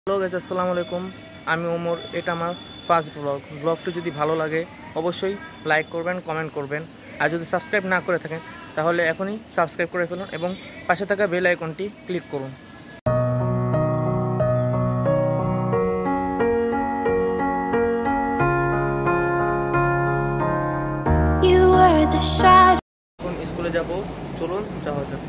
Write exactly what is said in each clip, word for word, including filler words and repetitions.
Hello guys, আসসালামু আলাইকুম। আমি ওমর। এটা আমার ফার্স্ট ব্লগ। ব্লগটি যদি ভালো লাগে অবশ্যই লাইক করবেন, কমেন্ট করবেন, আর যদি সাবস্ক্রাইব না করে থাকেন তাহলে এখনই সাবস্ক্রাইব করে ফেলুন এবং পাশে থাকা বেল আইকনটি ক্লিক করুন। এখন স্কুলে যাব, চলুন যাওয়া যাক।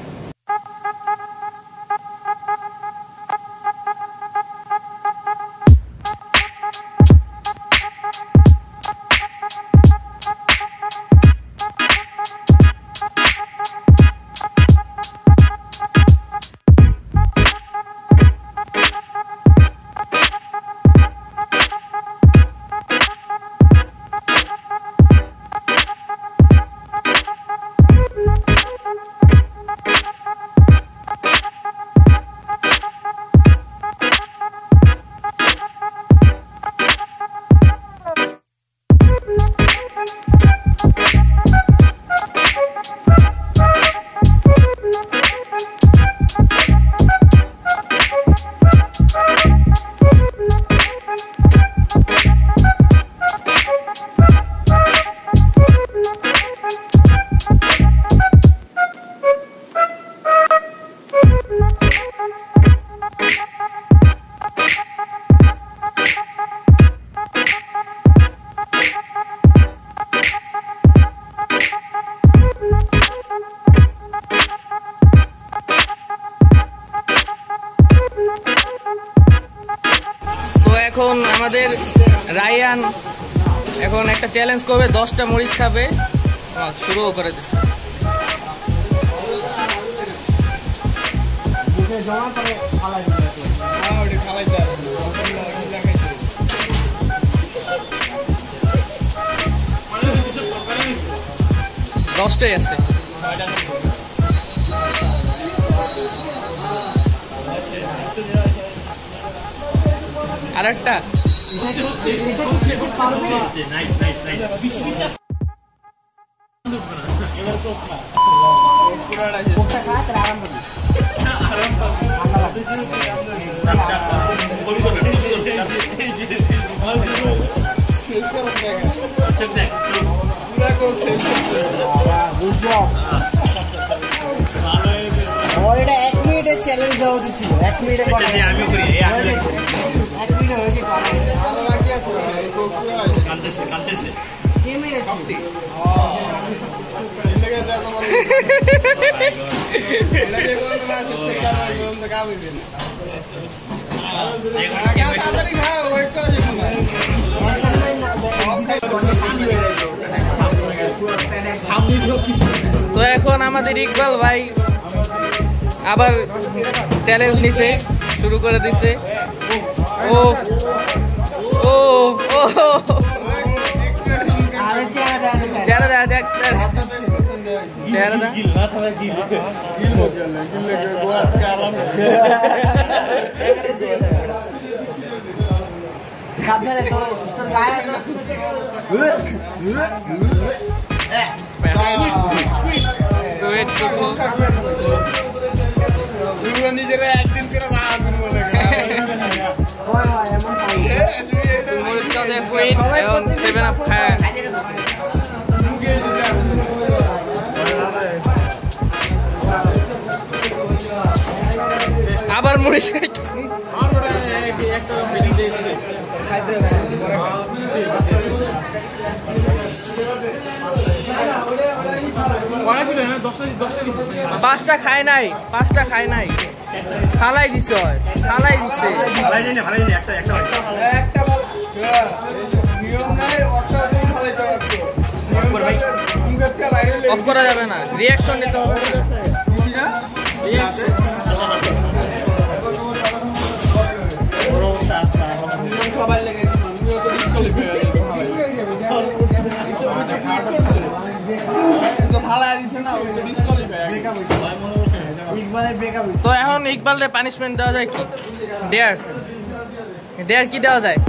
এখন আমাদের রায়ান এখন একটা চ্যালেঞ্জ করবে, দশটা মরিচ খাবে। শুরুও করে দিচ্ছে। দশটাই আছে। আর একটা এক মিনিটের চ্যালেঞ্জ দেওয়া ছিল। এক মিনিটে আমি করি তো এখন আমাদের ইকবাল ভাই আবার চ্যালেঞ্জ নিছে, শুরু করে দিছে। ও ও ও নিজেরা একদিন করে আবার মরিচ পাঁচটা খায় নাই, পাঁচটা খায় নাই, ফালাই দিছে, ফালাই দিছে। অফ করা যাবে না, রিয়াকশন নিতে হবে। তো এখন ইকবালের পানিশমেন্ট দেওয়া যায় কি? ডেয়ার ডেয়ার কি দেওয়া যায়?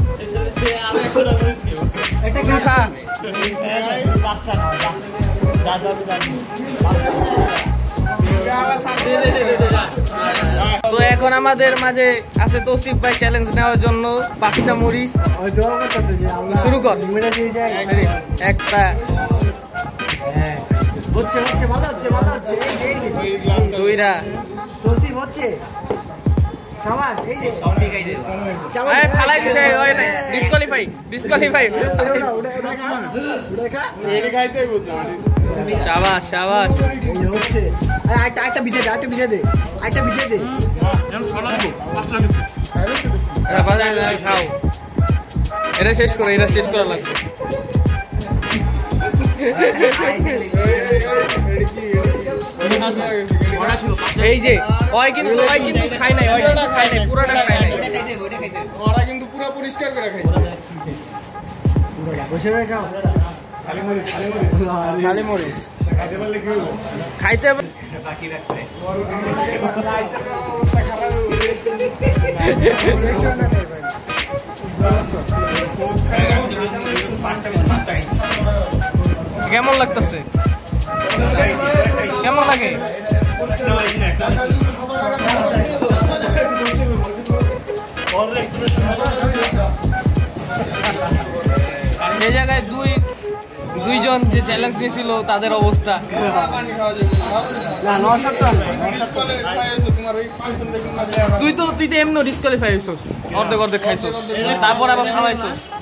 খা তো এখন আমাদের মাঝে আছে তৌসিফ ভাই চ্যালেঞ্জ নেওয়ার জন্য পাঁচটা মরিচ শুরু কর। একটা দুইটা ফালাই দিছে ডিসকোয়ালিফাই ডিসকোয়ালিফাই। শাবাশ শাবাশ। একটা ভিজে দে একটা ভিজে দে একটা ভিজে দে খাও। এটা শেষ করো, এটা শেষ করা লাগবে। এই যে ওই কিন্তু ওই কিন্তু খাই নাই, ওই কিন্তু খাই নাই, পুরোটা খাই নাই। ওরা কিন্তু পুরো পরিষ্কার করে খাই। বসে খাও খালি মরিচ খাইতে হবে। কেমন লাগতেছে? কেমন লাগে? এই জায়গায় দুই দুইজন যে চ্যালেঞ্জ নিয়েছিল তাদের অবস্থা। তুই তো তুই তো এমনি ডিসকোয়ালিফাই হইছ, অর্ধেক অর্ধেক খাইছ, তারপর আবার খাওয়াইছ।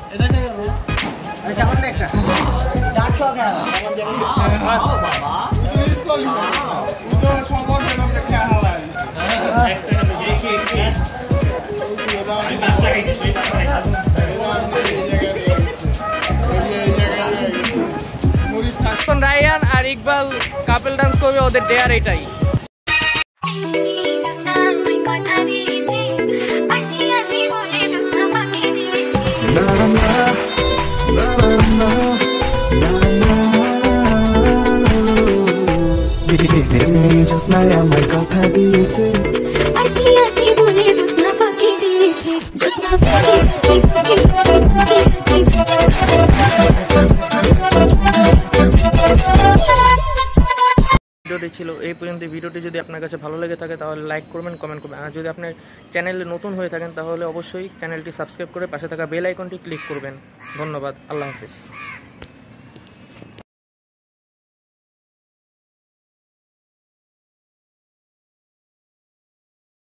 রায়ান আর ইকবাল কাপল ডান্স করবে, ওদের ডেয়ার এটাই। আমার কথা দিয়েছে আসি আসি বলে জোসনা ফাঁকি দিয়েছে জোসনা ফাঁকি ফাঁকি ভিডিওটি ছিল এই পর্যন্ত। ভিডিওটি যদি আপনার কাছে ভালো লেগে থাকে তাহলে লাইক করবেন, কমেন্ট করবেন। আর যদি আপনার চ্যানেলে নতুন হয়ে থাকেন তাহলে অবশ্যই চ্যানেলটি সাবস্ক্রাইব করে পাশে থাকা বেল আইকনটি ক্লিক করবেন। ধন্যবাদ। আল্লাহ হাফিজ।